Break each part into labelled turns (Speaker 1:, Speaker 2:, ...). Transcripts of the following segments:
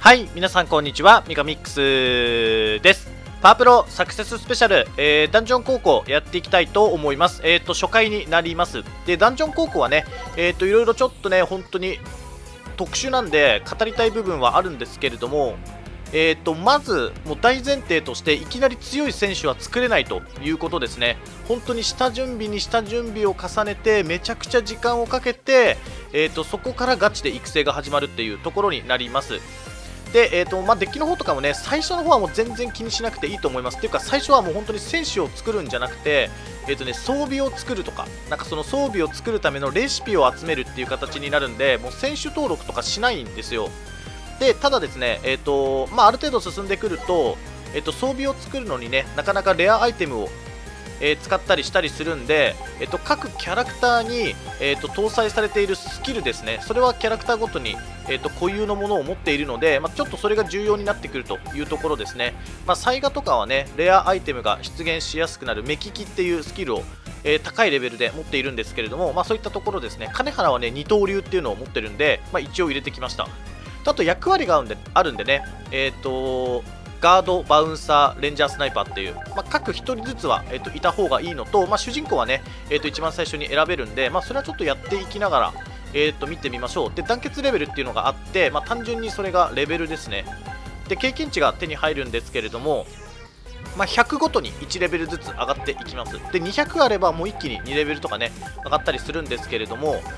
Speaker 1: はい、皆さんこんにちは、ミカミックスです。パワープロサクセススペシャル、ダンジョン高校やっていきたいと思います。初回になります。で、ダンジョン高校はね、いろいろちょっとね、本当に特殊なんで語りたい部分はあるんですけれども、まずもう大前提としていきなり強い選手は作れないということですね。本当に下準備に下準備を重ねてめちゃくちゃ時間をかけて、そこからガチで育成が始まるっていうところになります。で、デッキの方とかもね、最初の方はもう全然気にしなくていいと思います。っていうか、最初はもう本当に選手を作るんじゃなくて、装備を作るとか、なんかその装備を作るためのレシピを集めるっていう形になるんで、もう選手登録とかしないんですよ。で、ただですね、ある程度進んでくると、装備を作るのにね、なかなかレアアイテムを使ったりしたりするんで、各キャラクターに、搭載されているスキルですね、それはキャラクターごとに、固有のものを持っているので、ちょっとそれが重要になってくるというところですね。サイガとかはね、レアアイテムが出現しやすくなる目利きっていうスキルを、高いレベルで持っているんですけれども、そういったところですね。金原はね、二刀流っていうのを持ってるんで、一応入れてきました。あと役割があるんでね、ガード、バウンサー、レンジャースナイパーっていう、各1人ずつは、いた方がいいのと、主人公はね、一番最初に選べるんで、それはちょっとやっていきながら、見てみましょう。で、団結レベルっていうのがあって、単純にそれがレベルですね。で、経験値が手に入るんですけれども、100ごとに1レベルずつ上がっていきます。で、200あればもう一気に2レベルとかね、上がったりするんですけれども、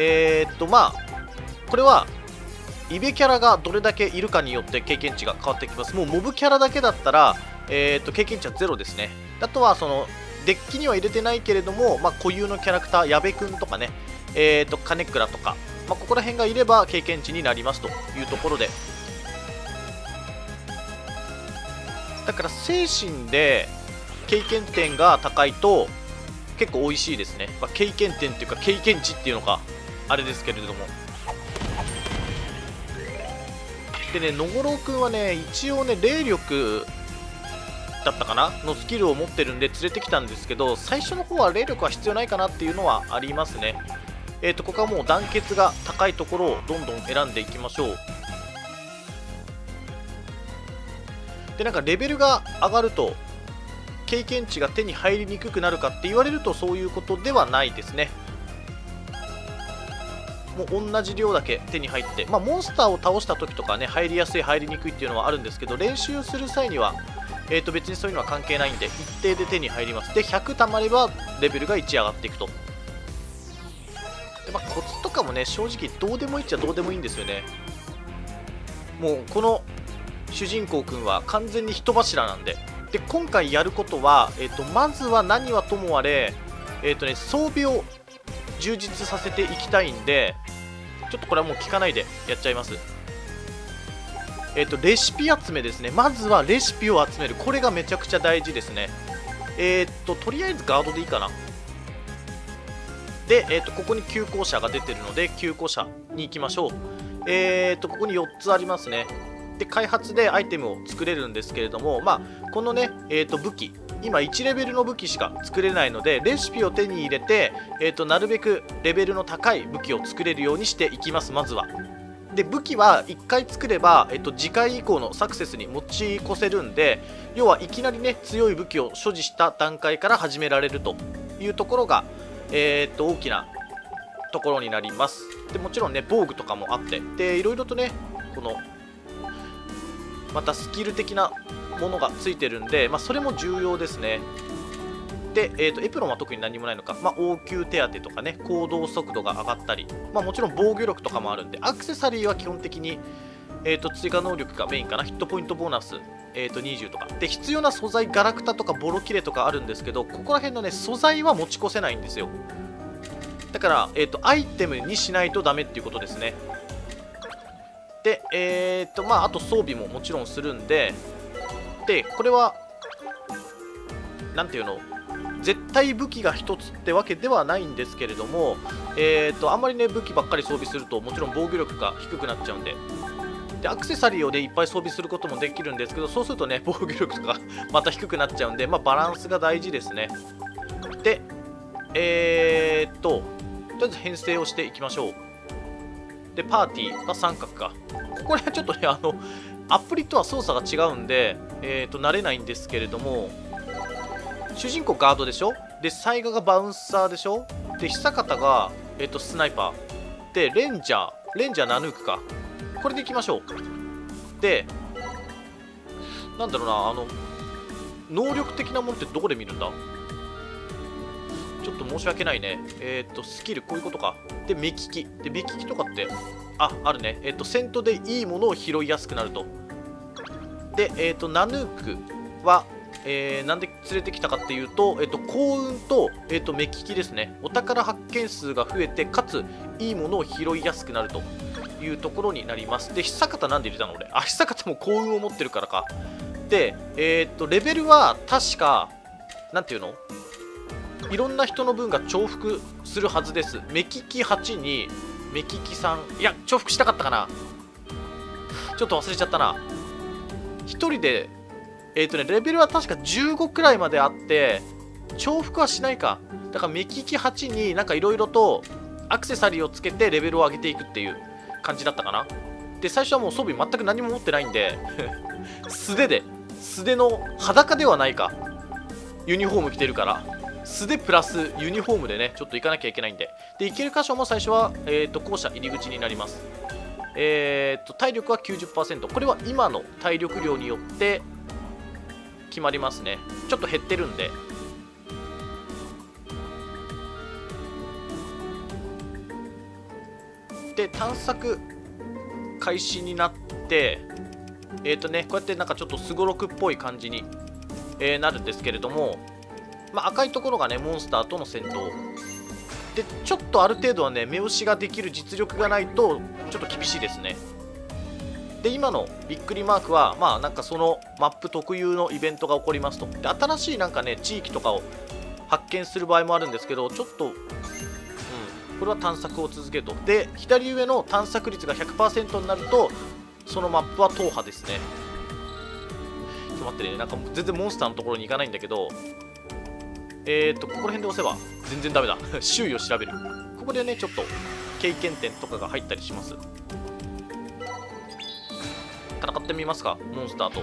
Speaker 1: これは、イベキャラがどれだけいるかによって経験値が変わってきます。もうモブキャラだけだったら、経験値は0ですね。あとはそのデッキには入れてないけれども、固有のキャラクター、矢部くんとかね、金倉とか、ここら辺がいれば経験値になりますというところで、だから精神で経験点が高いと結構美味しいですね。経験点っていうか経験値っていうのかあれですけれども。でね、野五郎くんはね、一応ね、霊力だったかなのスキルを持ってるんで連れてきたんですけど、最初の方は霊力は必要ないかなっていうのはありますね。ここはもう団結が高いところをどんどん選んでいきましょう。で、なんかレベルが上がると、経験値が手に入りにくくなるかって言われるとそういうことではないですね。もう同じ量だけ手に入って、モンスターを倒した時とかね、入りやすい入りにくいっていうのはあるんですけど、練習する際には、別にそういうのは関係ないんで一定で手に入ります。で、100たまればレベルが1上がっていくと。で、コツとかもね、正直どうでもいいっちゃどうでもいいんですよね。もうこの主人公くんは完全に人柱なんで。で、今回やることは、まずは何はともあれ、装備を充実させていきたいんで、ちょっとこれはもう聞かないでやっちゃいます。レシピ集めですね。まずはレシピを集める。これがめちゃくちゃ大事ですね。とりあえずガードでいいかな。で、ここに急行車が出てるので、急行車に行きましょう。ここに4つありますね。で、開発でアイテムを作れるんですけれども、このね、武器、今1レベルの武器しか作れないので、レシピを手に入れて、なるべくレベルの高い武器を作れるようにしていきます、まずは。で、武器は1回作れば、次回以降のサクセスに持ち越せるんで、要はいきなりね、強い武器を所持した段階から始められるというところが、大きなところになります。で、もちろんね、防具とかもあって、で、いろいろとね、この、またスキル的なものがついてるんで、それも重要ですね。で、エプロンは特に何もないのか、応急手当とかね、行動速度が上がったり、もちろん防御力とかもあるんで、アクセサリーは基本的に、追加能力がメインかな、ヒットポイントボーナス、20とか。で、必要な素材、ガラクタとかボロキレとかあるんですけど、ここら辺のね、素材は持ち越せないんですよ。だから、アイテムにしないとダメっていうことですね。で、あと装備ももちろんするんで、で、これは、なんていうの、絶対武器が1つってわけではないんですけれども、あんまりね、武器ばっかり装備すると、もちろん防御力が低くなっちゃうんで、で、アクセサリーをね、いっぱい装備することもできるんですけど、そうするとね、防御力とかまた低くなっちゃうんで、バランスが大事ですね。で、とりあえず編成をしていきましょう。で、パーティーは三角か。 ここら辺ちょっとね、アプリとは操作が違うんで、慣れないんですけれども、主人公ガードでしょ、で、サイガがバウンサーでしょ、で、久方が、スナイパー、で、レンジャーナヌークか。これでいきましょう。で、なんだろうな、能力的なものってどこで見るんだ？ちょっと申し訳ないね。スキル、こういうことか。で、目利き。で、目利きとかって、あるね。戦闘でいいものを拾いやすくなると。で、ナヌークは、なんで連れてきたかっていうと、幸運と、目利きですね。お宝発見数が増えて、かつ、いいものを拾いやすくなるというところになります。で、久方なんで入れたの俺。久方も幸運を持ってるからか。で、レベルは確か、なんていうの？いろんな人の分が重複するはずです。目利き8に、目利き3。いや、重複したかったかな。ちょっと忘れちゃったな。1人で、レベルは確か15くらいまであって、重複はしないか。だから目利き8になんかいろいろとアクセサリーをつけてレベルを上げていくっていう感じだったかな。で、最初はもう装備全く何も持ってないんで、素手の裸ではないか。ユニフォーム着てるから。素手プラスユニフォームでね、ちょっと行かなきゃいけないんで。で、行ける箇所も最初は、校舎入り口になります。体力は 90%。これは今の体力量によって決まりますね。ちょっと減ってるんで。で、探索開始になって、こうやってなんかちょっとすごろくっぽい感じに、なるんですけれども、赤いところがね、モンスターとの戦闘。で、ちょっとある程度はね、目押しができる実力がないと、ちょっと厳しいですね。で、今のびっくりマークは、なんかそのマップ特有のイベントが起こりますと。で、新しいなんかね、地域とかを発見する場合もあるんですけど、ちょっと、これは探索を続けると。で、左上の探索率が 100% になると、そのマップは踏破ですね。ちょっと待ってね、なんか全然モンスターのところに行かないんだけど、ここら辺で押せば全然ダメだ。周囲を調べる。ここでね、ちょっと経験点とかが入ったりします。戦ってみますか、モンスター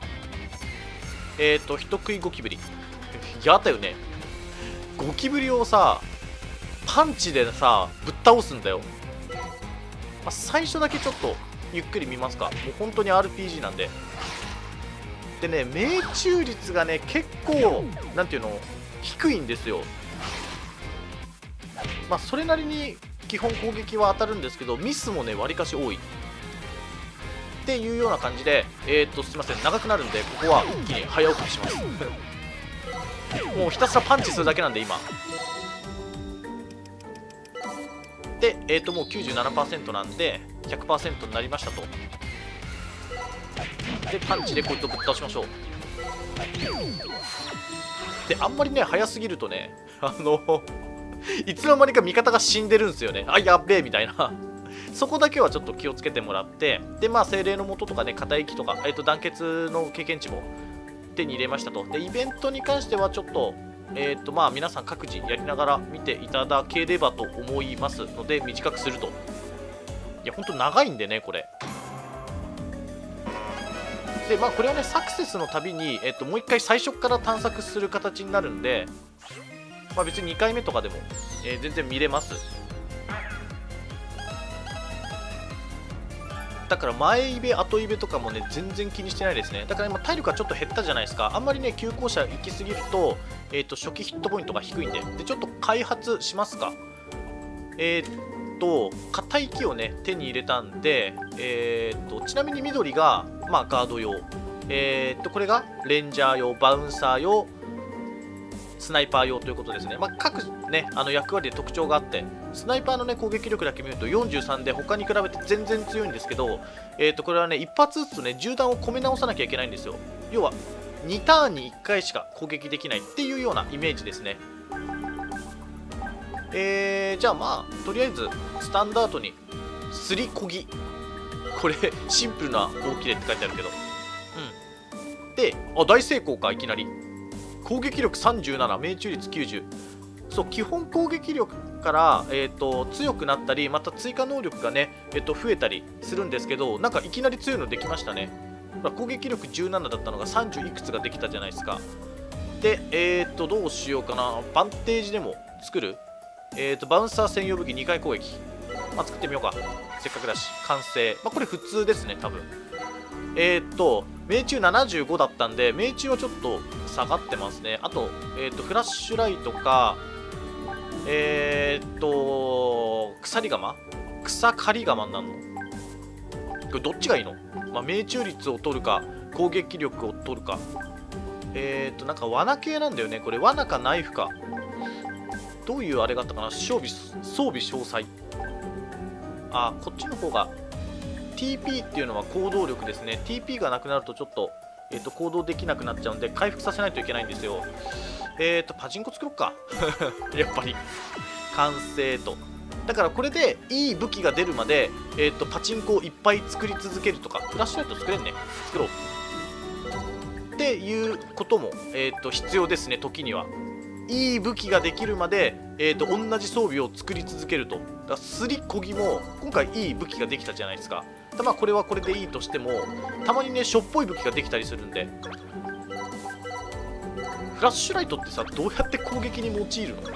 Speaker 1: と。人食いゴキブリ。やだよね。ゴキブリをさ、パンチでさ、ぶっ倒すんだよ。最初だけちょっとゆっくり見ますか。もう本当に RPG なんで。でね、命中率がね、結構、なんていうの、低いんですよ。それなりに基本攻撃は当たるんですけど、ミスもね、わりかし多いっていうような感じで、すいません、長くなるんで、ここは一気に早送りしますもうひたすらパンチするだけなんで、今で、もう 97% なんで 100% になりましたと。で、パンチでこいつをぶっ倒しましょう。で、あんまりね、早すぎるとね、いつの間にか味方が死んでるんですよね。やっべえみたいなそこだけはちょっと気をつけてもらって、で、精霊の元とかね、片息とか、団結の経験値も手に入れましたと。で、イベントに関してはちょっと、皆さん各自やりながら見ていただければと思いますので、短くすると。いや、ほんと長いんでね、これ。で、これはね、サクセスのたびに、もう一回最初から探索する形になるんで、別に2回目とかでも、全然見れます。だから前イベ、後イベとかもね、全然気にしてないですね。だから今、体力がちょっと減ったじゃないですか。あんまりね、急降車行きすぎると、初期ヒットポイントが低いんで。で、ちょっと開発しますか。硬い木をね、手に入れたんで、ちなみに緑が、ガード用。これがレンジャー用、バウンサー用、スナイパー用ということですね。各ね、役割で特徴があって、スナイパーのね、攻撃力だけ見ると43で、他に比べて全然強いんですけど、これはね、一発ずつね、銃弾を込め直さなきゃいけないんですよ。要は、2ターンに1回しか攻撃できないっていうようなイメージですね。じゃあとりあえず、スタンダードに、すりこぎ。これ、シンプルな大きれって書いてあるけど。で、大成功か、いきなり。攻撃力37、命中率90。そう、基本攻撃力から、強くなったり、また追加能力がね、増えたりするんですけど、なんかいきなり強いのできましたね。攻撃力17だったのが30いくつができたじゃないですか。で、どうしようかな。バンテージでも作る？バウンサー専用武器2回攻撃。まあ、作ってみようか。せっかくだし。完成。まあ、これ普通ですね、多分。命中75だったんで、命中はちょっと下がってますね。あと、フラッシュライトか、鎖鎌？草刈り鎌になるの？これどっちがいいの？まあ、命中率を取るか、攻撃力を取るか。なんか罠系なんだよね。これ罠かナイフか。どういうあれがあったかな。装備詳細。あ、こっちの方が TP っていうのは行動力ですね。 TP がなくなるとちょっと、行動できなくなっちゃうんで回復させないといけないんですよ。パチンコ作ろっかやっぱり完成と。だからこれでいい武器が出るまで、パチンコをいっぱい作り続けるとか。フラッシュライト作れんね。作ろうっていうことも、必要ですね。時にはいい武器ができるまで、同じ装備を作り続けると。だからスリコギも今回いい武器ができたじゃないですか。まあこれはこれでいいとしても、たまにねしょっぽい武器ができたりするんで。フラッシュライトってさ、どうやって攻撃に用いるの？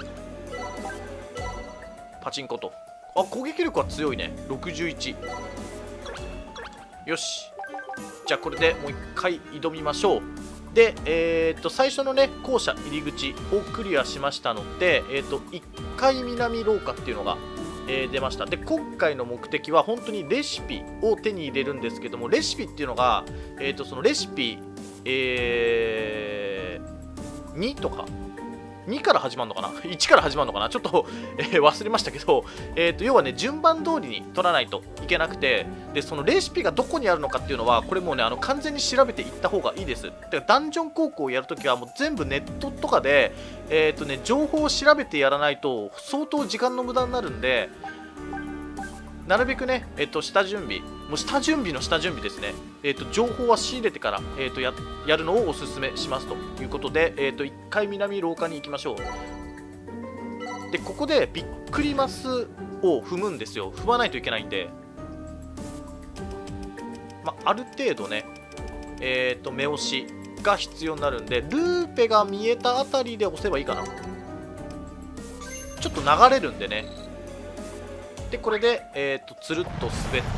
Speaker 1: パチンコと。あ、攻撃力は強いね。61。よし、じゃあこれでもう一回挑みましょう。で、最初のね校舎入り口をクリアしましたので、1階南廊下っていうのが、出ました。で、今回の目的は本当にレシピを手に入れるんですけども、レシピっていうのが、そのレシピ、2とか2から始まるのかな1から始まるのかな、ちょっと、忘れましたけど、要はね順番通りに取らないといけなくて、でそのレシピがどこにあるのかっていうのはこれもうね完全に調べていった方がいいです。だからダンジョン高校をやるときはもう全部ネットとかで情報を調べてやらないと相当時間の無駄になるんで、なるべくね、下準備、もう下準備の下準備ですね。情報は仕入れてから、やるのをおすすめしますということで、1階南廊下に行きましょう。で、ここでびっくりマスを踏むんですよ。踏まないといけないんで、まある程度ね、目押しが必要になるんで、ルーペが見えたあたりで押せばいいかな。ちょっと流れるんでね。でこれで、つるっと滑って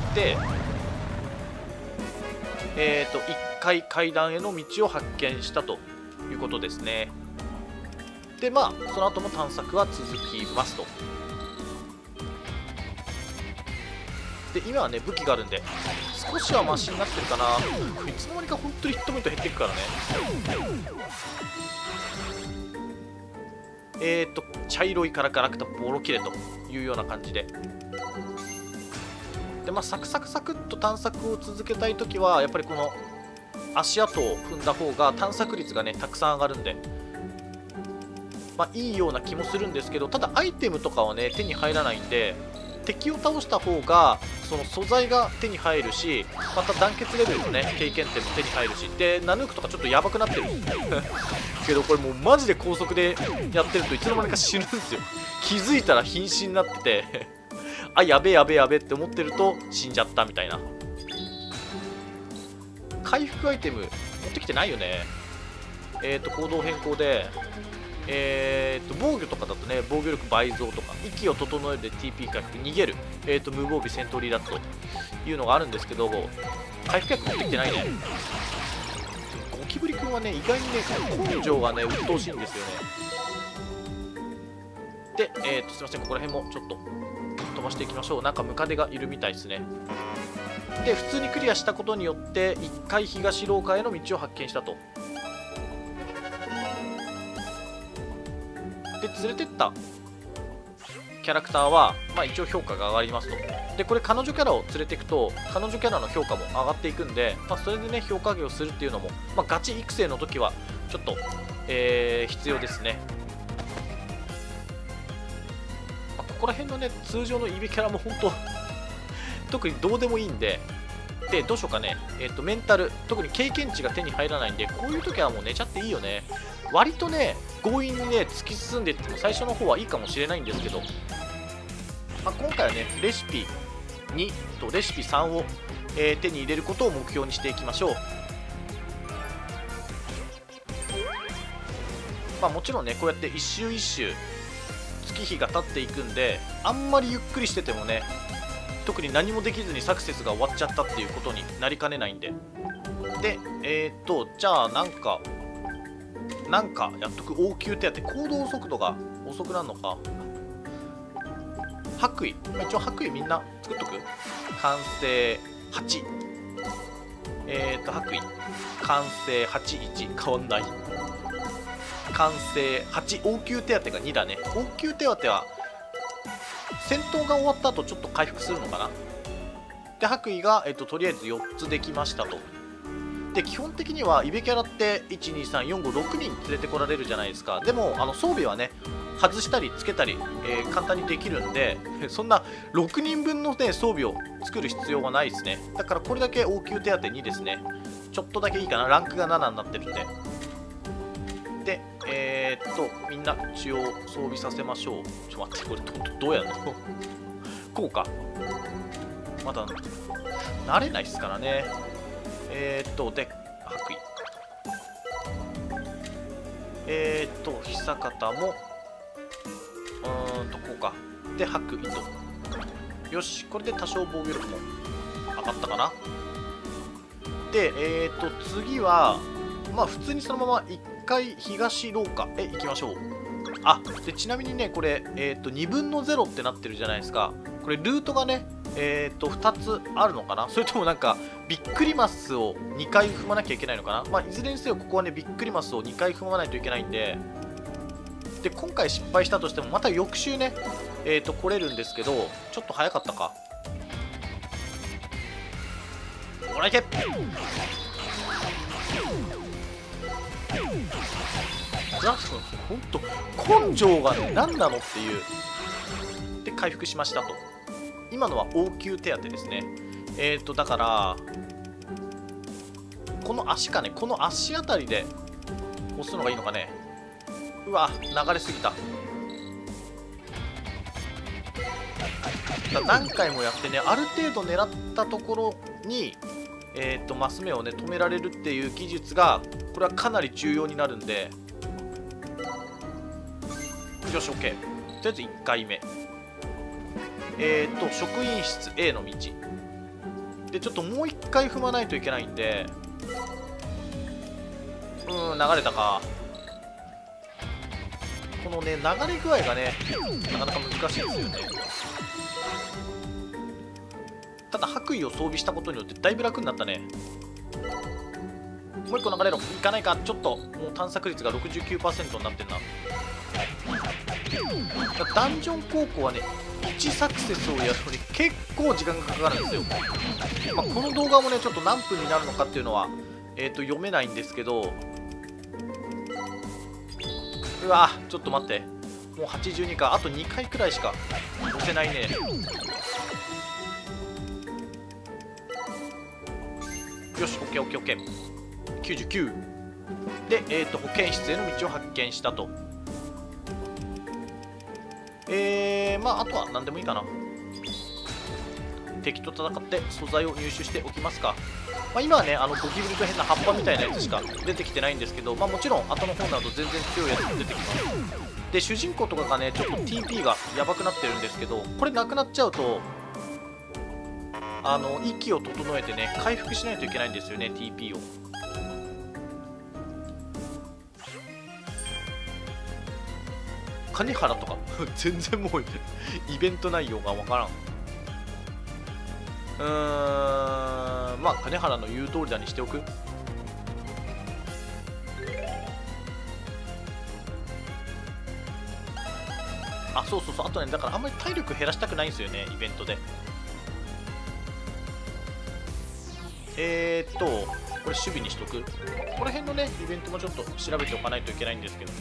Speaker 1: 、1階階段への道を発見したということですね。でまあその後も探索は続きますと。で今はね武器があるんで少しはマシになってるかな。いつの間にか本当にヒットポイント減っていくからね。茶色いからガラクタボロ切れというような感じで。でまあ、サクサクサクっと探索を続けたいときはやっぱりこの足跡を踏んだ方が探索率がねたくさん上がるんで、まあ、いいような気もするんですけど、ただアイテムとかはね手に入らないんで、敵を倒した方がその素材が手に入るし、また団結レベルのね経験点も手に入るし、でナヌークとかちょっとやばくなってるけど、これもうマジで高速でやってるといつの間にか死ぬんですよ。気づいたら瀕死になっててあ、やべえやべえやべえって思ってると死んじゃったみたいな。回復アイテム持ってきてないよね。行動変更で防御とかだとね防御力倍増とか息を整えるで TP 回復、逃げる、無防備戦闘離脱というのがあるんですけど、回復薬持ってきてないね。ゴキブリ君はね意外にね根性がね鬱陶しいんですよね。で、すいません、ここら辺もちょっと飛ばしていきましょう。なんかムカデがいるみたいですね。で普通にクリアしたことによって1階東廊下への道を発見したと。で連れてったキャラクターは、まあ、一応評価が上がりますと。でこれ彼女キャラを連れていくと彼女キャラの評価も上がっていくんで、まあ、それでね評価上げをするっていうのも、まあ、ガチ育成の時はちょっと、必要ですね。ここら辺のね通常のイビキャラも本当特にどうでもいいんで、 でどうしようかね。メンタル、特に経験値が手に入らないんで、こういう時はもう寝ちゃっていいよね。割とね強引にね突き進んでいっても最初の方はいいかもしれないんですけど、まあ、今回はねレシピ2とレシピ3を、手に入れることを目標にしていきましょう。まあ、もちろんねこうやって一周一周月日が経っていくんで、あんまりゆっくりしててもね特に何もできずにサクセスが終わっちゃったっていうことになりかねないんで。でじゃあなんかやっとく。応急手当、行動速度が遅くなるのか。白衣、一応白衣みんな作っとく。完成8、白衣完成81、変わんない。完成8、応急手当が2だね。応急手当は戦闘が終わった後ちょっと回復するのかな。で白衣が、とりあえず4つできましたと。で基本的にはイベキャラって12345人連れてこられるじゃないですか。でも装備はね外したりつけたり、簡単にできるんでそんな6人分の、ね、装備を作る必要はないですね。だからこれだけ応急手当2ですね。ちょっとだけいいかな。ランクが7になってるんで。でみんな一応装備させましょう。ちょっと待って、これどうやるのこうか。まだ慣れないっすからね。で白衣久方もこうか。で白衣と、よし、これで多少防御力も上がったかな。で次はまあ普通にそのまま1回東廊下へ行きましょう。あでちなみにねこれ2分の0ってなってるじゃないですか。これルートがね2つあるのかな。それともなんかビックリマスを2回踏まなきゃいけないのかな。まあいずれにせよここはねビックリマスを2回踏まないといけないんで、今回失敗したとしてもまた翌週ね来れるんですけど、ちょっと早かったか。ほらいけ。ほんと根性がね何なのっていう。で回復しましたと。今のは応急手当ですね。だからこの足かね、この足あたりで押すのがいいのかね。うわ流れすぎた。何回もやってねある程度狙ったところにマス目をね止められるっていう技術がこれはかなり重要になるんで、よし OK。 とりあえず1回目職員室 A の道でちょっともう1回踏まないといけないんで、流れたか。このね流れ具合がねなかなか難しいですよね。ただ白衣を装備したことによってだいぶ楽になったね。もう1個流れろ。いかないか。ちょっともう探索率が 69% になってんな。ダンジョン高校はね1サクセスをやるのに結構時間がかかるんですよ。まあ、この動画もねちょっと何分になるのかっていうのは、読めないんですけど、うわちょっと待って、もう82か。あと2回くらいしか押せないね。よし OKOKOK99 で、保健室への道を発見したと。まああとは何でもいいかな。敵と戦って素材を入手しておきますか。まあ、今はねゴキブリと変な葉っぱみたいなやつしか出てきてないんですけど、まあ、もちろん後の方など全然強いやつも出てきます。で主人公とかがねちょっと TP がやばくなってるんですけど、これなくなっちゃうと息を整えてね回復しないといけないんですよね TP を。金原とか全然もうイベント内容がわからん。まあ金原の言う通りだにしておく。あそうそうそう、あとねだからあんまり体力減らしたくないんですよねイベントで。これ守備にしとく。この辺のねイベントもちょっと調べておかないといけないんですけど。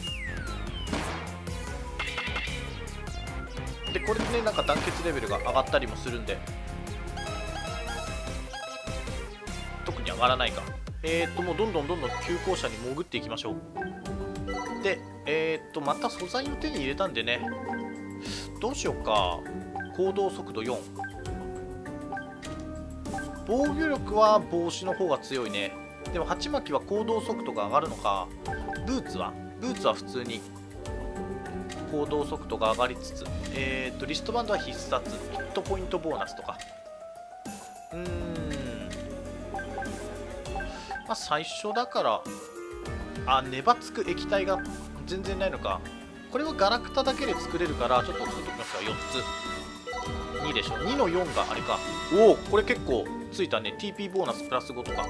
Speaker 1: でこれでねなんか団結レベルが上がったりもするんで、 上がらないか。もうどんどん急降車に潜っていきましょう。で、また素材を手に入れたんでね、どうしようか。行動速度4。防御力は帽子の方が強いね。でも鉢巻きは行動速度が上がるのか。ブーツは普通に行動速度が上がりつつ、リストバンドは必殺、ヒットポイントボーナスとか。まあ最初だから、粘つく液体が全然ないのか。これはガラクタだけで作れるからちょっと作っておきますか。4つ2でしょ。2の4があれか。おお、これ結構ついたね。 TP ボーナスプラス5とか。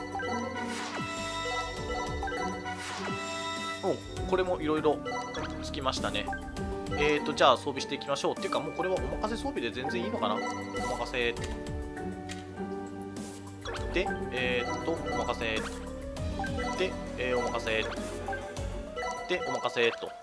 Speaker 1: これもいろいろつきましたね。じゃあ装備していきましょう。っていうかもうこれはお任せ装備で全然いいのかな。お任せで、お任せで、お任せで、お任せと。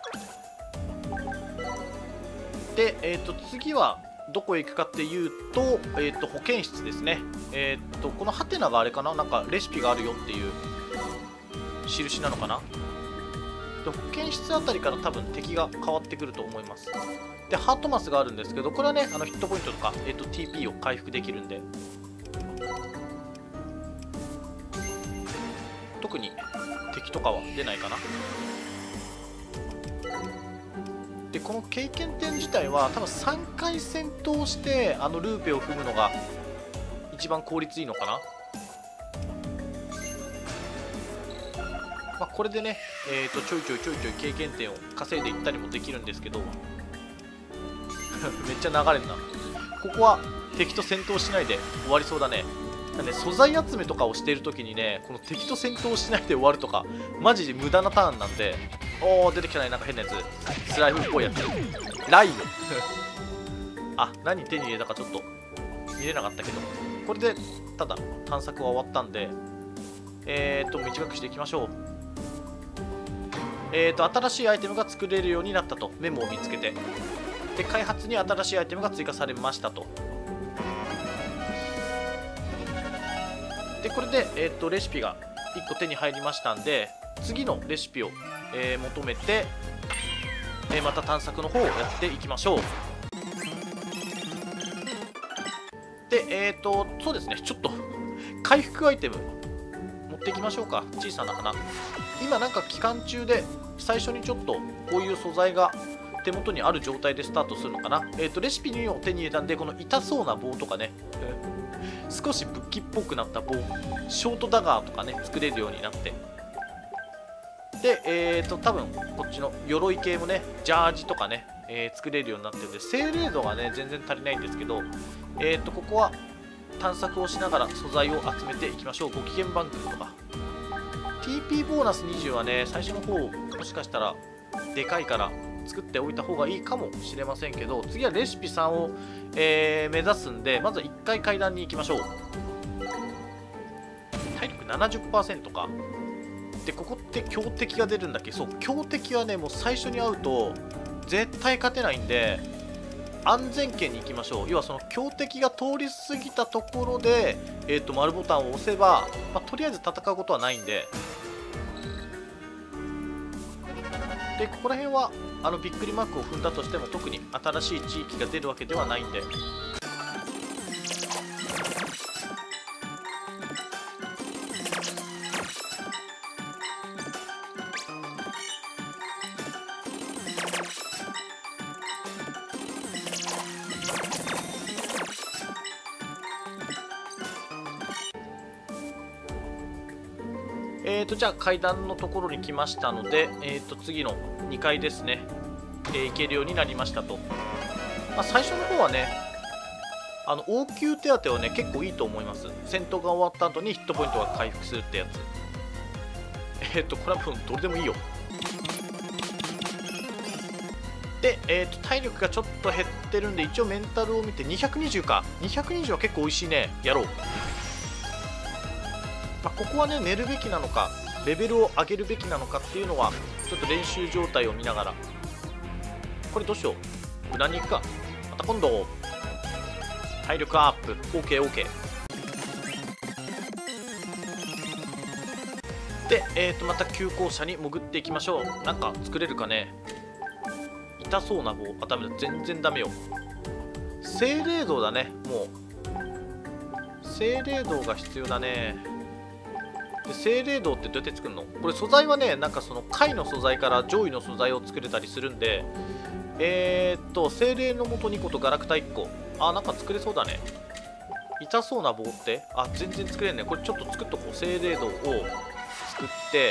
Speaker 1: で、次はどこへ行くかっていうと、保健室ですね。このハテナがあれかな、なんかレシピがあるよっていう印なのかな。で保健室あたりから多分敵が変わってくると思います。でハートマスがあるんですけど、これはねヒットポイントとか、TP を回復できるんで、特に敵とかは出ないかな。でこの経験点自体は多分3回戦闘してルーペを踏むのが一番効率いいのかな。まあ、これでね、ちょいちょい経験点を稼いでいったりもできるんですけどめっちゃ流れるな。ここは敵と戦闘しないで終わりそうだね。素材集めとかをしているときにね、この敵と戦闘しないで終わるとかマジで無駄なターンなんで。おー、出てきたね、なんか変なやつ、スライムっぽいやつ、ライム何手に入れたかちょっと見れなかったけど、これでただ探索は終わったんで、短くしていきましょう。新しいアイテムが作れるようになったと。メモを見つけて、で開発に新しいアイテムが追加されましたと。でこれで、レシピが1個手に入りましたんで、次のレシピを、求めて、また探索の方をやっていきましょう。でそうですね、ちょっと回復アイテム持っていきましょうか。小さな花、今なんか期間中で最初にちょっとこういう素材が手元にある状態でスタートするのかな。レシピにを手に入れたんで、この痛そうな棒とかね、少し武器っぽくなった棒、ショートダガーとかね作れるようになって、で多分こっちの鎧系もね、ジャージとかね、作れるようになってるんで、精霊度がね全然足りないんですけど、ここは探索をしながら素材を集めていきましょう。ご機嫌バンクとか TP ボーナス20はね最初の方もしかしたらでかいから作っておいた方がいいかもしれませんけど、次はレシピ3を、目指すんで、まずは1回階段に行きましょう。体力 70% か。でここって強敵が出るんだっけ。そう、強敵はねもう最初に会うと絶対勝てないんで、安全圏に行きましょう。要はその強敵が通り過ぎたところで、丸ボタンを押せば、とりあえず戦うことはないんで、でここら辺はびっくりマークを踏んだとしても特に新しい地域が出るわけではないんで、じゃあ階段のところに来ましたので、次の2階ですね、行けるようになりましたと。最初の方はね応急手当はね結構いいと思います。戦闘が終わった後にヒットポイントが回復するってやつ。これはもうどれでもいいよ。で、体力がちょっと減ってるんで、一応メンタルを見て220か。220は結構美味しいね。やろう。ここはね寝るべきなのかレベルを上げるべきなのかっていうのはちょっと練習状態を見ながら。これどうしよう、無駄に行くか。また今度体力アップ。 OKOK。 で、また急降下に潜っていきましょう。なんか作れるかね。痛そうな棒。あ、ダメだ。全然ダメよ。精霊道だね。もう精霊道が必要だね。で精霊道ってどうやって作るの？これ素材はね、なんかその貝の素材から上位の素材を作れたりするんで、精霊の元2個とガラクタ1個。あ、なんか作れそうだね。痛そうな棒って、あ、全然作れんね。これちょっと作っとこう。精霊道を作って、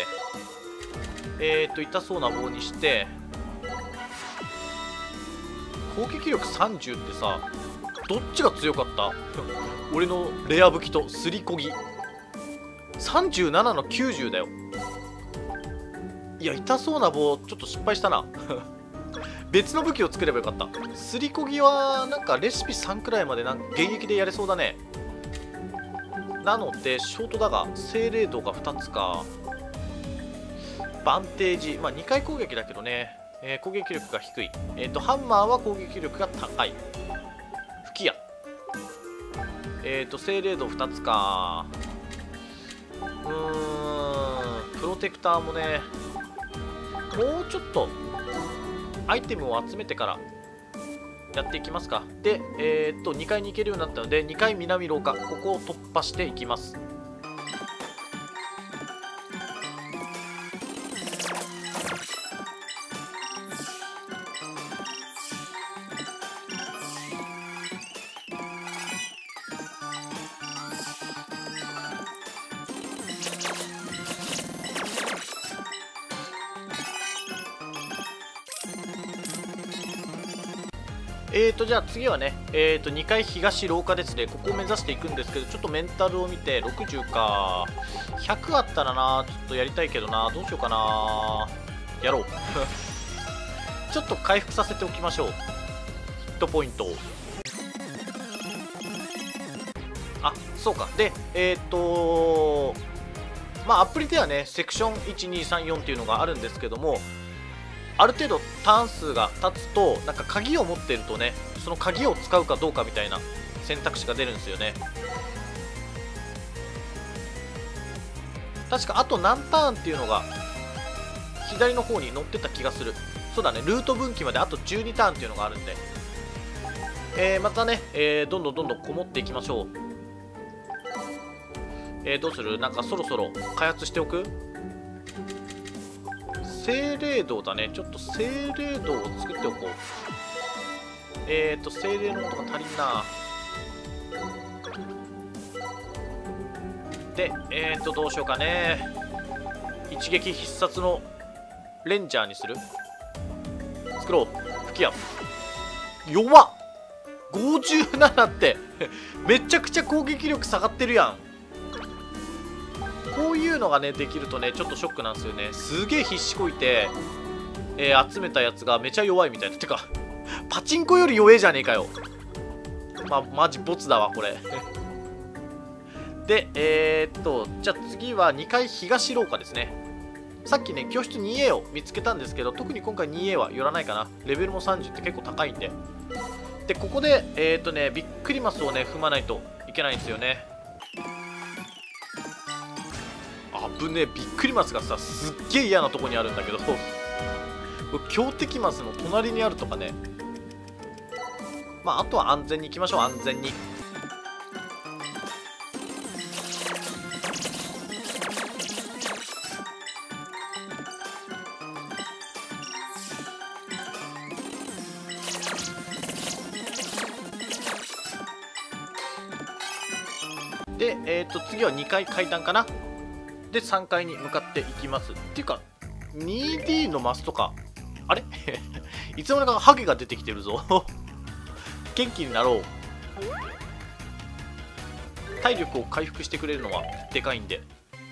Speaker 1: 痛そうな棒にして、攻撃力30ってさ、どっちが強かった？俺のレア武器とすりこぎ。37の90だよ。いや、痛そうな棒、ちょっと失敗したな。別の武器を作ればよかった。すりこぎは、なんかレシピ3くらいまで現役でやれそうだね。なので、ショートだが、精霊度が2つか。バンテージ、まあ2回攻撃だけどね。攻撃力が低い。ハンマーは攻撃力が高い。吹き矢。精霊度2つか。プロテクターもね、もうちょっとアイテムを集めてからやっていきますか。で、2階に行けるようになったので、2階南廊下、ここを突破していきます。じゃあ次はね、2階東廊下ですね。ここを目指していくんですけど、ちょっとメンタルを見て、60か。100あったらな、ちょっとやりたいけどな。どうしようかな。やろう。ちょっと回復させておきましょう。ヒットポイントを。あ、そうか。で、まあ、アプリではね、セクション1234っていうのがあるんですけども、ある程度ターン数が経つと、なんか鍵を持っているとね、その鍵を使うかどうかみたいな選択肢が出るんですよね。確かあと何ターンっていうのが左の方に載ってた気がする。そうだね、ルート分岐まであと12ターンっていうのがあるんで、またね、どんどんこもっていきましょう。どうする？なんかそろそろ開発しておく？精霊道だね。ちょっと精霊道を作っておこう。精霊の元が足りんな。で、どうしようかね。一撃必殺のレンジャーにする？作ろう。吹き矢。弱っ！ 57 ってめちゃくちゃ攻撃力下がってるやん。こういうのがねできるとねちょっとショックなんですよね。すげえ必死こいて、集めたやつがめちゃ弱いみたいな。てかパチンコより弱えじゃねえかよ。まあマジボツだわこれ。でじゃあ次は2階東廊下ですね。さっきね教室 2A を見つけたんですけど、特に今回 2A は寄らないかな。レベルも30って結構高いんで。でここでビックリマスをね踏まないといけないんですよね。危ねえ、ビックリマスがさすっげえ嫌なとこにあるんだけど強敵マスの隣にあるとかね。まああとは安全に行きましょう。安全に。で次は2階階段かな。で3階に向かっていきます。っていうか 2D のマスとかあれいつの間にかハゲが出てきてるぞ元気になろう。体力を回復してくれるのはでかいんで、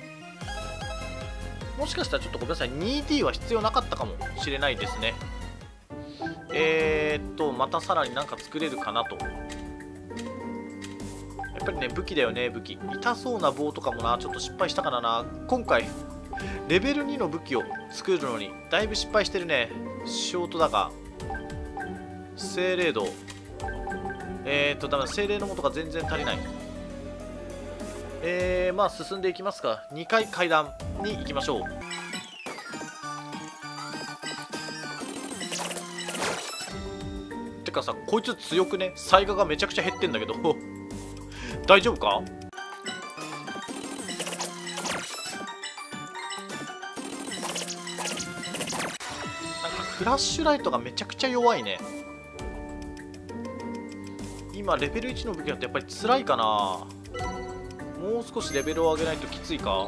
Speaker 1: もしかしたらちょっとごめんなさい、 2D は必要なかったかもしれないですね。またさらになんか作れるかなと。やっぱりね武器だよね。武器痛そうな棒とかもなちょっと失敗したからな。今回レベル2の武器を作るのにだいぶ失敗してるね。ショートだが精霊度だから精霊の元が全然足りない。 まあ進んでいきますか。2階階段に行きましょう。てかさ、こいつ強くね。災害がめちゃくちゃ減ってんだけど大丈夫か。なんかフラッシュライトがめちゃくちゃ弱いね。今レベル1の武器だとやっぱり辛いかな。もう少しレベルを上げないときついか。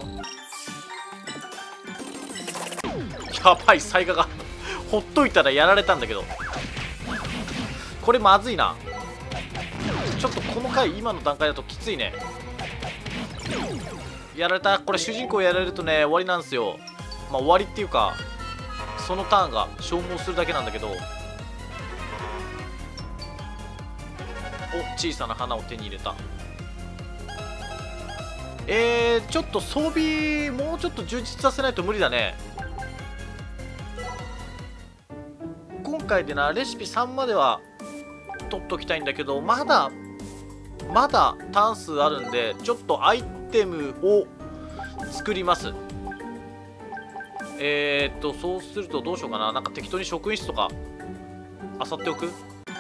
Speaker 1: やばい、災害がほっといたらやられたんだけど、これまずいな。ちょっとこの回今の段階だときついね。やられた。これ主人公やられるとね終わりなんですよ。まあ終わりっていうかそのターンが消耗するだけなんだけど。お、小さな花を手に入れた。ちょっと装備もうちょっと充実させないと無理だね。今回でなレシピ3までは取っときたいんだけど、まだターン数あるんで、ちょっとアイテムを作ります。そうするとどうしようかな。なんか適当に職員室とか漁っておく。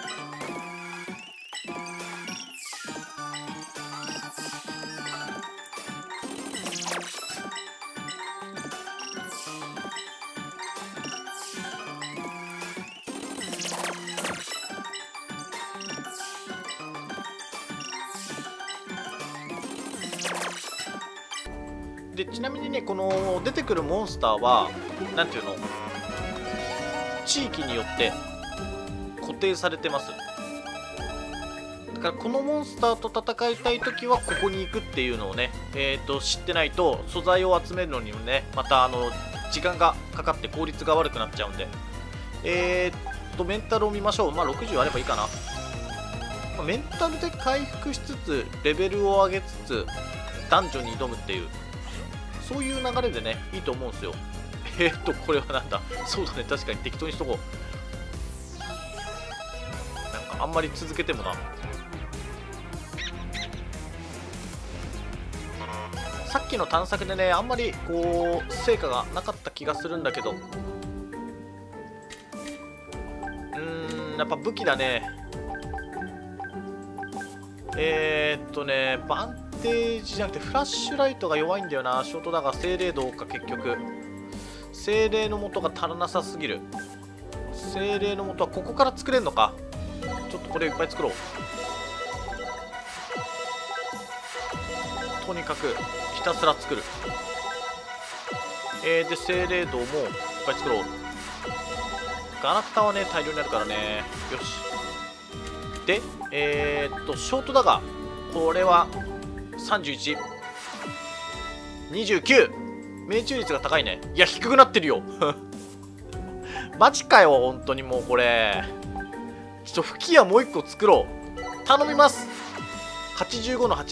Speaker 1: でちなみにね、この出てくるモンスターはなんていうの、地域によって固定されてます。だからこのモンスターと戦いたい時はここに行くっていうのをね、知ってないと素材を集めるのにもねまた時間がかかって効率が悪くなっちゃうんで、メンタルを見ましょう。まあ60あればいいかな。メンタルで回復しつつレベルを上げつつダンジョンに挑むっていう、そういう流れでねいいと思うんですよ。これはなんだ。そうだね、確かに適当にしとこう。なんかあんまり続けてもな。さっきの探索でねあんまりこう成果がなかった気がするんだけど、やっぱ武器だね。バンテージじゃなくてフラッシュライトが弱いんだよな。ショートだが精霊どうか。結局精霊の元が足らなさすぎる。精霊の元はここから作れるのか。ちょっとこれいっぱい作ろう。とにかくひたすら作る。で精霊銅もいっぱい作ろう。ガラクタはね大量になるからね。よし。でショートだがこれは31、29。命中率が高いね。いや低くなってるよマジかよ本当に。もうこれちょっと吹き矢もう1個作ろう。頼みます。85の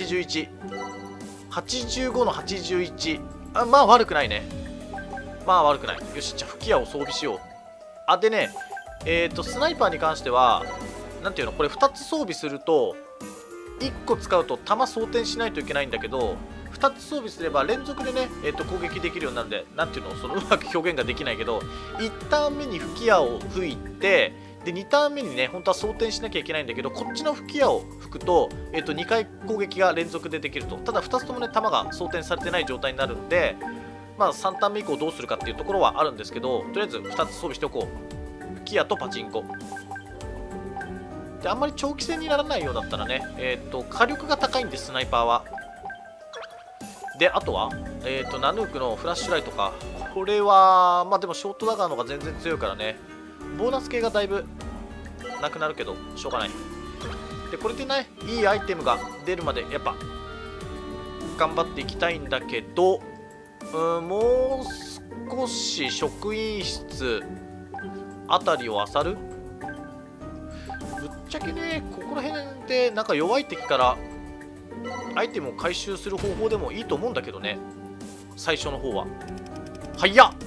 Speaker 1: 81、85の81。まあ悪くないね。まあ悪くない。よし、じゃあ吹き矢を装備しよう。でねスナイパーに関してはなんていうの、これ2つ装備すると1個使うと弾装填しないといけないんだけど、2つ装備すれば連続でね、攻撃できるようになるんで、なんていうの、そのうまく表現ができないけど、1ターン目に吹き矢を吹いて、で2ターン目にね本当は装填しなきゃいけないんだけど、こっちの吹き矢を吹くと、2回攻撃が連続でできると。ただ2つともね弾が装填されてない状態になるんで、まあ3ターン目以降どうするかっていうところはあるんですけど、とりあえず2つ装備しておこう。吹き矢とパチンコで、あんまり長期戦にならないようだったらね、火力が高いんです、スナイパーは。で、あとは、ナヌークのフラッシュライトか。これは、まあでもショートダガーの方が全然強いからね。ボーナス系がだいぶなくなるけど、しょうがない。で、これでね、いいアイテムが出るまで、やっぱ、頑張っていきたいんだけど、もう少し職員室あたりを漁る。ぶっちゃけね、ここら辺でなんか弱い敵からアイテムを回収する方法でもいいと思うんだけどね、最初の方は。早っ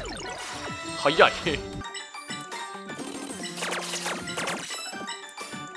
Speaker 1: 早い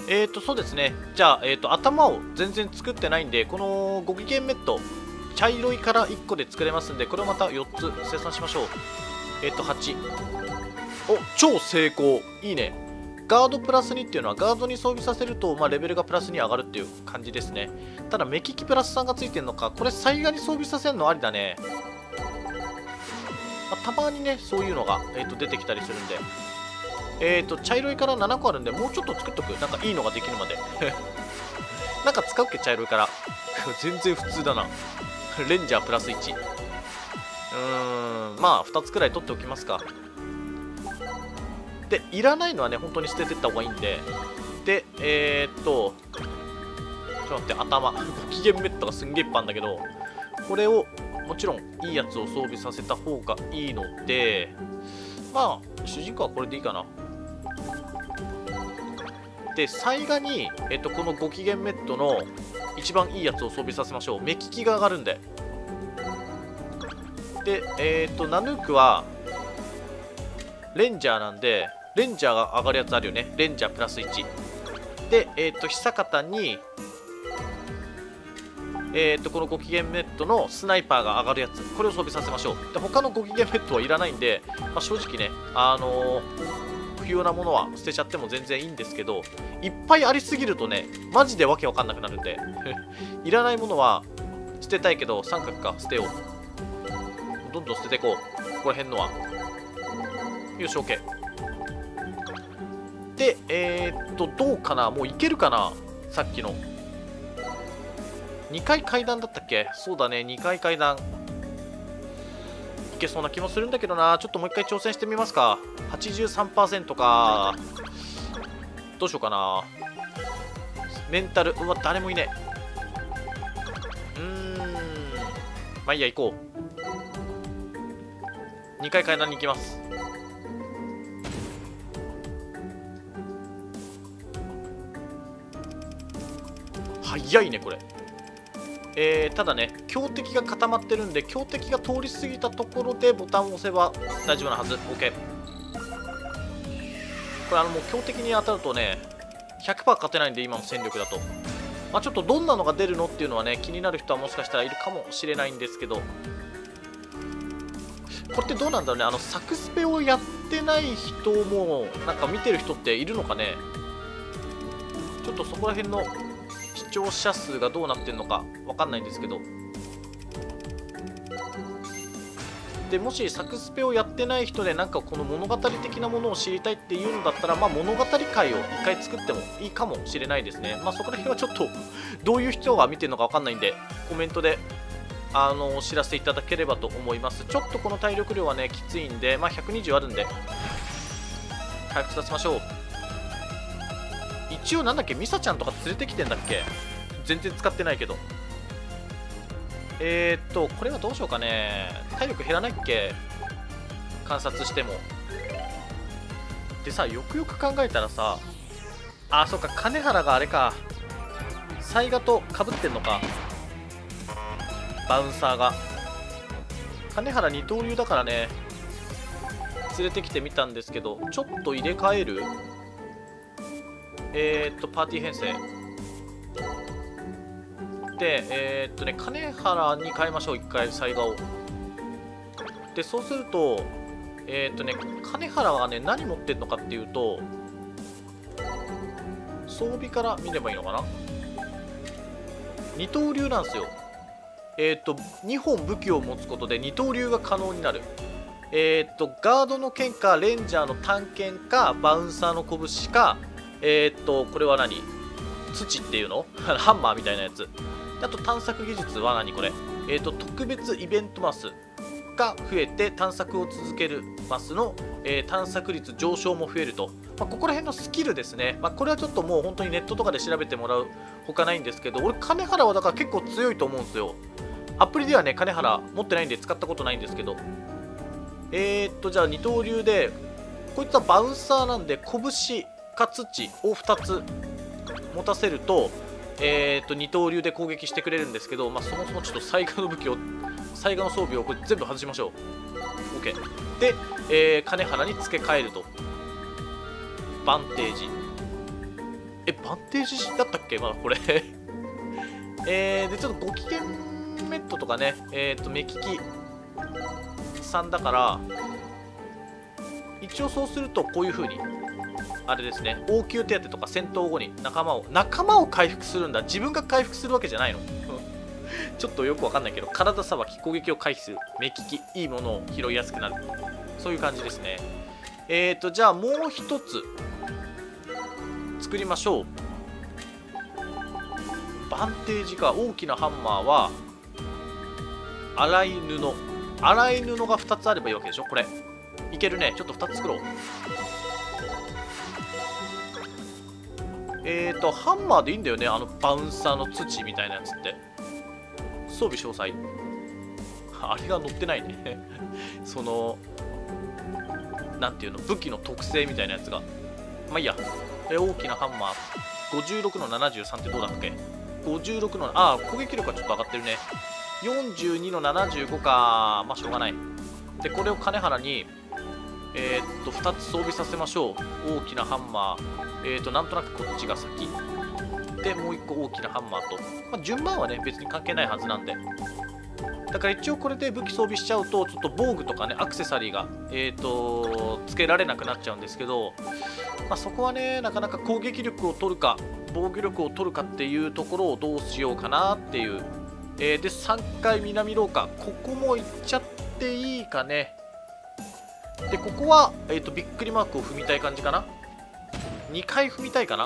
Speaker 1: そうですね。じゃあ、頭を全然作ってないんで、この5機嫌メット、茶色いから1個で作れますんで、これをまた4つ生産しましょう。8。お、超成功。いいね。ガードプラス2っていうのは、ガードに装備させると、まあ、レベルがプラス2上がるっていう感じですね。ただ、目利きプラス3がついてるのか、これ、サイガに装備させるのありだね。まあ、たまにね、そういうのが、出てきたりするんで。茶色いから7個あるんで、もうちょっと作っとく。なんかいいのができるまで。なんか使うっけ、茶色いから。全然普通だな。レンジャープラス1。まあ、2つくらい取っておきますか。で、いらないのはね、本当に捨ててった方がいいんで。で、ちょっと待って、頭。ご機嫌メットがすんげえいっぱいあるんだけど、これを、もちろん、いいやつを装備させた方がいいので、まあ、主人公はこれでいいかな。で、最後に、この5機嫌メットの一番いいやつを装備させましょう。目利きが上がるんで。で、ナヌークは、レンジャーなんで、レンジャーが上がるやつあるよね。レンジャープラス1。で、久方に、この5機嫌メットのスナイパーが上がるやつ。これを装備させましょう。で、他の5機嫌メットはいらないんで、まあ、正直ね、不要なものは捨てちゃっても全然いいんですけど、いっぱいありすぎるとね、マジでわけわかんなくなるんで、いらないものは捨てたいけど、三角か、捨てよう。どんどん捨てていこう。ここら辺のは。よし、OK。で、どうかな、もういけるかな、さっきの。2回階段だったっけ。そうだね、2回階段。いけそうな気もするんだけどな。ちょっともう一回挑戦してみますか。83% か。どうしようかな。メンタル、うわ、誰もいねえ。まあいいや、行こう。2回階段に行きます。早いね、これ。ただね、強敵が固まってるんで、強敵が通り過ぎたところでボタンを押せば大丈夫なはず。OK。これもう強敵に当たるとね、100% 勝てないんで、今の戦力だと。まあ、ちょっとどんなのが出るのっていうのはね、気になる人はもしかしたらいるかもしれないんですけど、これってどうなんだろうね。サクスペをやってない人も、なんか見てる人っているのかね。ちょっとそこら辺の視聴者数がどうなってるのかわかんないんですけど。でもしサクスペをやってない人でなんかこの物語的なものを知りたいっていうんだったら、まあ、物語回を1回作ってもいいかもしれないですね。まあ、そこら辺はちょっとどういう人が見てるのかわかんないんで、コメントでお知らせいただければと思います。ちょっとこの体力量はねきついんで、まあ、120あるんで回復させましょう。一応なんだっけ、ミサちゃんとか連れてきてんだっけ。全然使ってないけど。これはどうしようかね。体力減らないっけ、観察しても。でさ、よくよく考えたらさ、あ、そうか、金原があれか、サイガとかぶってんのか、バウンサーが。金原二刀流だからね、連れてきてみたんですけど、ちょっと入れ替える。パーティー編成で、金原に変えましょう、1回、サイガを。で、そうすると、金原はね、何持ってるのかっていうと、装備から見ればいいのかな。二刀流なんですよ。2本武器を持つことで二刀流が可能になる。ガードの剣か、レンジャーの短剣か、バウンサーの拳か、これは何、土っていうのハンマーみたいなやつ。あと探索技術は何これ、特別イベントマスが増えて探索を続けるマスの、探索率上昇も増えると。まあ、ここら辺のスキルですね。まあ、これはちょっともう本当にネットとかで調べてもらうほかないんですけど、俺金原はだから結構強いと思うんですよ。アプリではね、金原持ってないんで使ったことないんですけど。じゃあ二刀流で、こいつはバウンサーなんで、拳か土を2つ持たせると、二刀流で攻撃してくれるんですけど、まあ、そもそもちょっと災害の武器を、災害の装備をこれ全部外しましょう。OK。で、金原に付け替えると。バンテージ。 バンテージだったっけまだこれで、ちょっとご機嫌メットとかね、目利きさんだから、一応そうすると、こういう風に、あれですね、応急手当とか戦闘後に仲間を回復するんだ。自分が回復するわけじゃないのちょっとよくわかんないけど、体さばき、攻撃を回避する、目利き、いいものを拾いやすくなる。そういう感じですね。じゃあもう一つ、作りましょう。バンテージか。大きなハンマーは、粗い布が2つあればいいわけでしょこれ。いけるね。ちょっと2つ作ろう。ハンマーでいいんだよね。バウンサーの土みたいなやつって。装備詳細。あれが載ってないね。なんていうの、武器の特性みたいなやつが。まあいいや。大きなハンマー。56の73ってどうだっけ ?56 の、攻撃力はちょっと上がってるね。42の75か。まあしょうがない。で、これを金原に、2つ装備させましょう。大きなハンマー。なんとなくこっちが先。で、もう1個大きなハンマーと。まあ、順番はね、別に関係ないはずなんで。だから一応これで武器装備しちゃうと、ちょっと防具とかね、アクセサリーが、つけられなくなっちゃうんですけど、まあ、そこはね、なかなか攻撃力を取るか、防御力を取るかっていうところをどうしようかなっていう。で、3階南廊下。ここも行っちゃっていいかね。で、ここは、びっくりマークを踏みたい感じかな。2回踏みたいかな。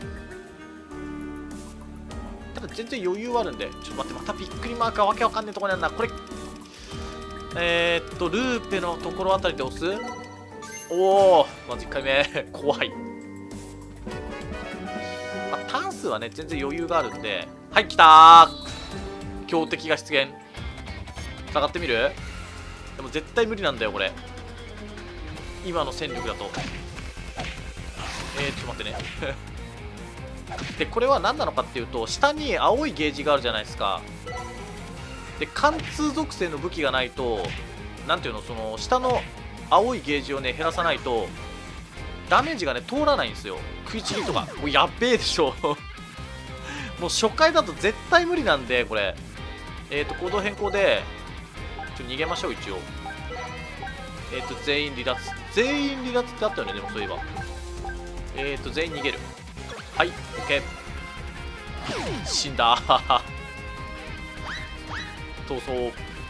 Speaker 1: ただ全然余裕はあるんで、ちょっと待って、またびっくりマークがわけわかんないところにあるな。これ、ルーペのところあたりで押す。おお、まず1回目。怖い。まあ、ターン数はね、全然余裕があるんで。はい、来たー。強敵が出現。下がってみる？でも絶対無理なんだよ、これ。今の戦力だと。ちょっと待ってね。で、これは何なのかっていうと、下に青いゲージがあるじゃないですか。で、貫通属性の武器がないと、なんていうの、下の青いゲージをね、減らさないと、ダメージがね、通らないんですよ。食いちぎりとか。もうやっべえでしょ。もう初回だと絶対無理なんで、これ。行動変更で、逃げましょう、一応。全員離脱。全員離脱ってあったよね、でもそういえば。全員逃げる。はい、OK。死んだ。逃走。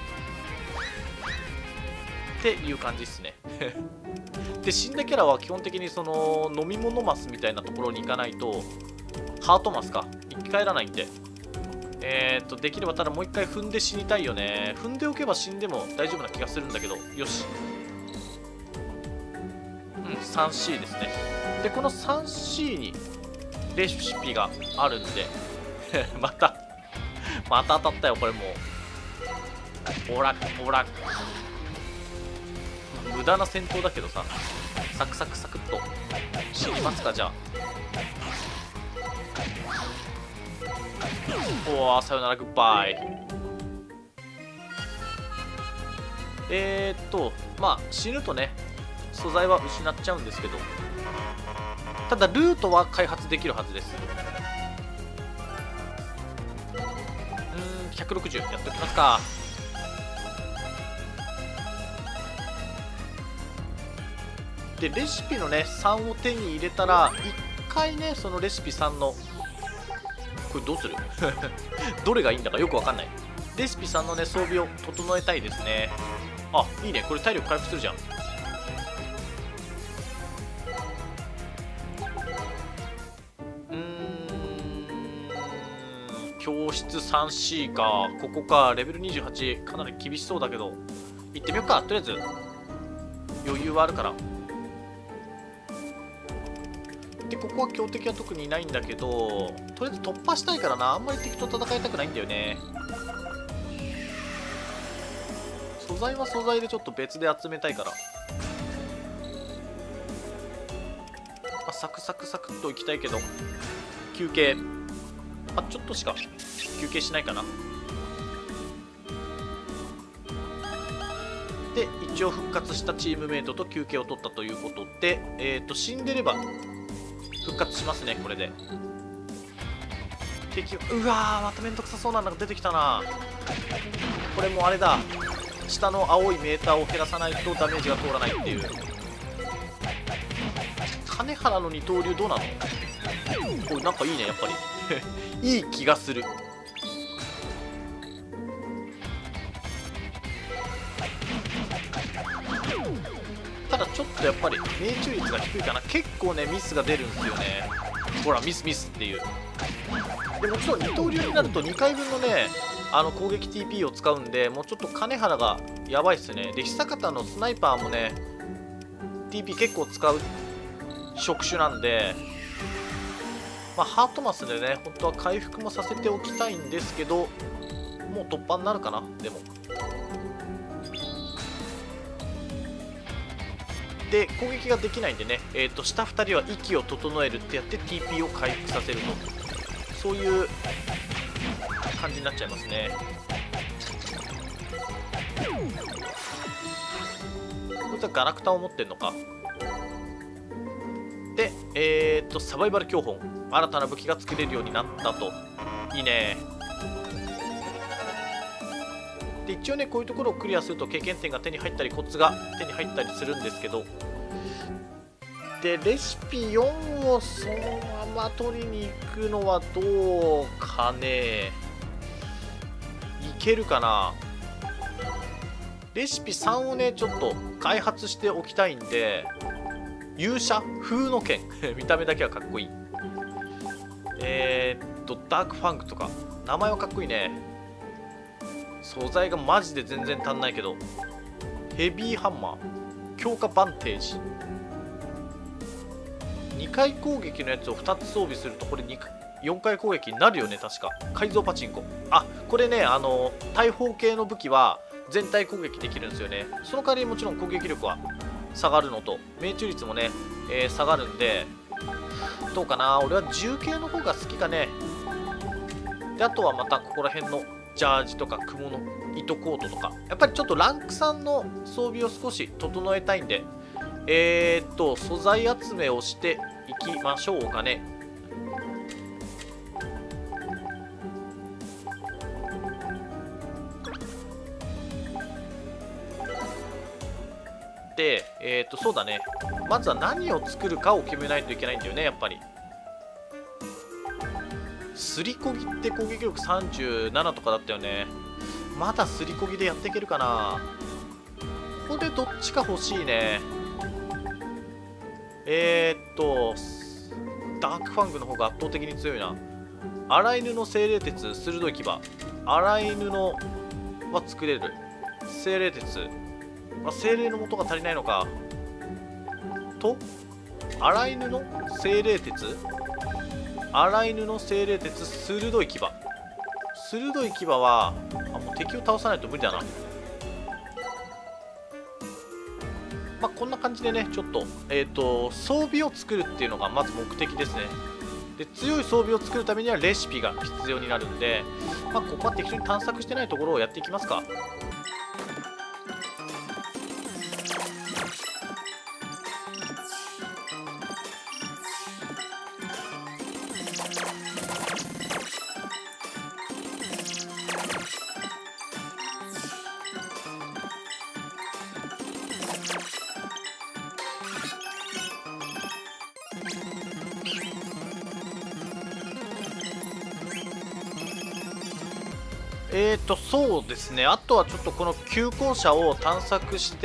Speaker 1: っていう感じっすね。で、死んだキャラは基本的に飲み物マスみたいなところに行かないと、ハートマスか。生き返らないんで。できればただもう一回踏んで死にたいよね。踏んでおけば死んでも大丈夫な気がするんだけど。よし。3C ですね。で、この 3C にレシピがあるんで、また当たったよ、これもう。オラオラ。無駄な戦闘だけどさ、サクサクサクっと死にますか、じゃあ。おー、さよなら、グッバイ。まあ、死ぬとね、素材は失っちゃうんですけど、ただ、ルートは開発できるはずです。160やっておきますか。で、レシピのね、3を手に入れたら、1回ね、そのレシピ3の、これどうするどれがいいんだかよくわかんない。レシピ3のね、装備を整えたいですね。あ、いいね。これ体力回復するじゃん。教室 3C か。ここか。レベル28。かなり厳しそうだけど。行ってみようか。とりあえず。余裕はあるから。で、ここは強敵は特にいないんだけど、とりあえず突破したいからな。あんまり敵と戦いたくないんだよね。素材は素材でちょっと別で集めたいから。サクサクサクっといきたいけど、休憩。ちょっとしか休憩しないかな。で、一応復活したチームメイトと休憩を取ったということで、死んでれば復活しますね、これで。敵、うわー、まためんどくさそうなのが出てきたな。これもあれだ、下の青いメーターを減らさないとダメージが通らないっていう。金原の二刀流どうなの？これなんかいいね、やっぱりいい気がする。ただちょっとやっぱり命中率が低いかな。結構ねミスが出るんですよね。ほらミスミスっていう。でもちろん二刀流になると2回分のね攻撃 TP を使うんで、もうちょっと金原がやばいっすね。で久方のスナイパーもね TP 結構使う職種なんで、まあ、ハートマスでね本当は回復もさせておきたいんですけど、もう突破になるかな。でもで攻撃ができないんでね、下2人は息を整えるってやって TP を回復させると、そういう感じになっちゃいますね。こいつはガラクタを持ってんのか。でサバイバル教本、新たな武器が作れるようになったと。いいね。で一応ねこういうところをクリアすると経験点が手に入ったりコツが手に入ったりするんですけど、でレシピ4をそのまま取りに行くのはどうかね。いけるかな。レシピ3をねちょっと開発しておきたいんで、勇者風の剣見た目だけはかっこいい。ダークファンクとか名前はかっこいいね。素材がマジで全然足んないけど、ヘビーハンマー、強化バンテージ、2回攻撃のやつを2つ装備するとこれ4回攻撃になるよね確か。改造パチンコ、あこれね大砲系の武器は全体攻撃できるんですよね。その代わりもちろん攻撃力は下がるのと命中率もね、下がるんで、どうかな。俺は銃系の方が好きかね。であとはまたここら辺のジャージとか雲の糸コートとか、やっぱりちょっとランク3の装備を少し整えたいんで、素材集めをしていきましょうかね。でそうだね、まずは何を作るかを決めないといけないんだよね。やっぱりすりこぎって攻撃力37とかだったよね。まだすりこぎでやっていけるかな。ここでどっちか欲しいね。ダークファングの方が圧倒的に強いな。荒犬の精霊鉄、鋭い牙。荒犬のは作れる。精霊鉄、精霊の元が足りないのか。と荒犬の精霊鉄、荒犬の精霊鉄、鋭い牙。鋭い牙はもう敵を倒さないと無理だな。まあこんな感じでねちょっと装備を作るっていうのがまず目的ですね。で強い装備を作るためにはレシピが必要になるんで、まあここは適当に探索してないところをやっていきますか。そうですね。あとはちょっとこの急行車を探索して、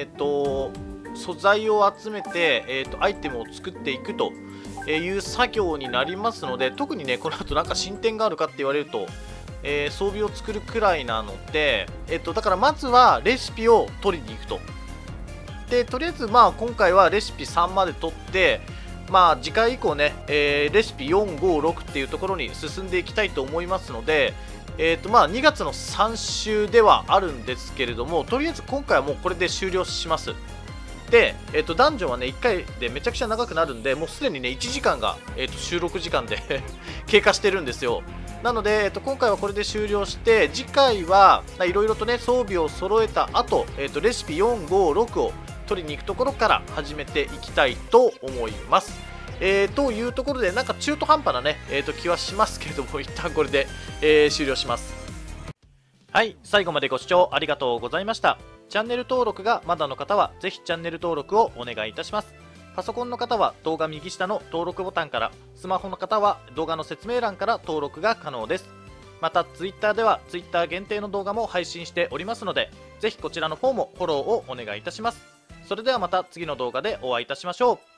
Speaker 1: 素材を集めて、アイテムを作っていくという作業になりますので、特にね、この後なんか進展があるかって言われると、装備を作るくらいなので、だからまずはレシピを取りに行くと。で、とりあえずまあ今回はレシピ3まで取って、まあ次回以降ね、レシピ4、5、6っていうところに進んでいきたいと思いますので、まあ2月の3週ではあるんですけれども、とりあえず今回はもうこれで終了します。で、ダンジョンはね1回でめちゃくちゃ長くなるんで、もうすでにね1時間が、収録時間で経過してるんですよ。なので、今回はこれで終了して、次回はいろいろとね装備を揃えた後、レシピ4、5、6を取りに行くところから始めていきたいと思います。 というところで、なんか中途半端なね、気はしますけれども、一旦これで、終了します。はい、最後までご視聴ありがとうございました。チャンネル登録がまだの方は、ぜひチャンネル登録をお願いいたします。パソコンの方は動画右下の登録ボタンから、スマホの方は動画の説明欄から登録が可能です。また Twitter では Twitter 限定の動画も配信しておりますので、ぜひこちらの方もフォローをお願いいたします。それではまた次の動画でお会いいたしましょう。